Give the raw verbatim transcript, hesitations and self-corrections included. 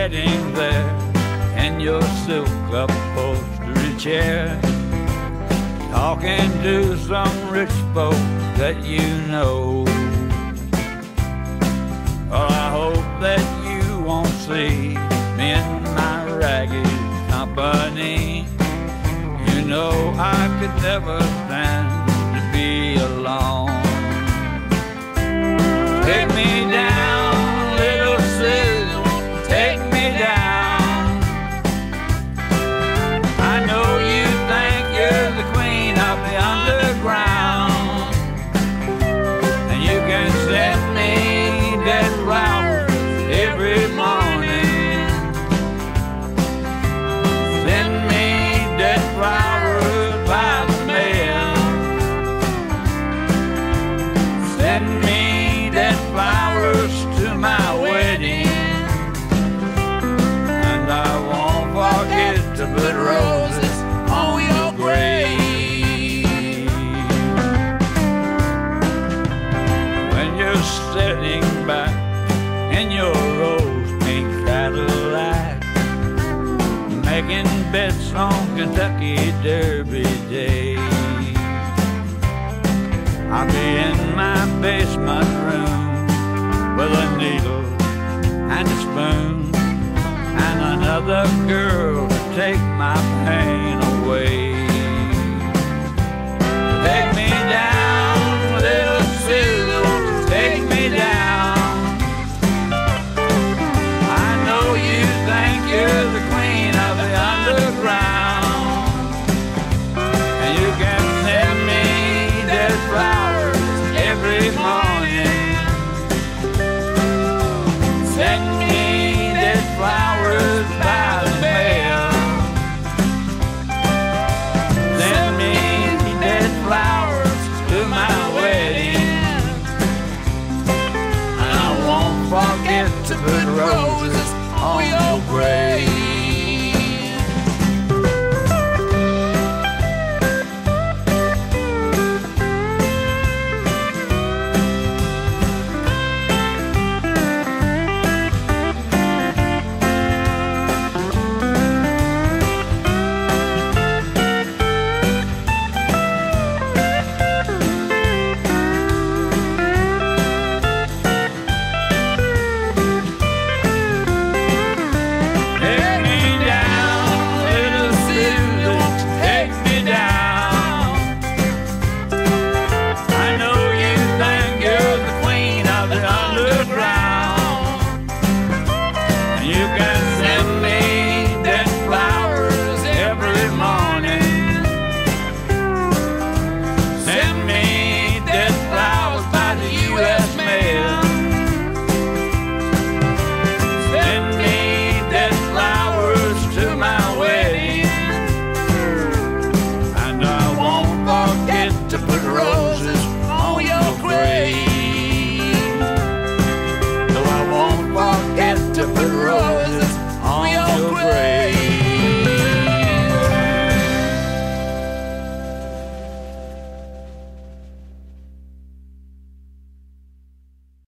sitting there in your silk upholstery chair, talking to some rich folk that you know. Well, I hope that you won't see me in my ragged company. You know I could never stand to be alone. Take me down, little sis, take me down. I know you think you're the queen of the underground, and you can send me dead flowers every morning. Send me dead flowers by the mail. Send me dead flowers to my wedding, and I won't forget to put roses on your grave. When you're sitting back in your rose pink Cadillac, making bets on Kentucky Derby Day, I'll be in my basement room with a needle and a spoon and another girl to take my pain away. Take me down, little Sue, take me down. I know you think you're the queen of the underground, and you can send me dead flowers every morning. Send me dead flowers by the mail. Send me dead flowers to my wedding, and I won't forget to put roses